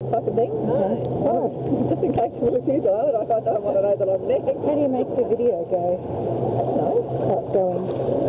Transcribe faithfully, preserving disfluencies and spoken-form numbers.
type of thing. Okay. Oh, just in case we refuse to own it, I don't want to know that I'm next. How do you make the video go? I don't know. Oh, it's going.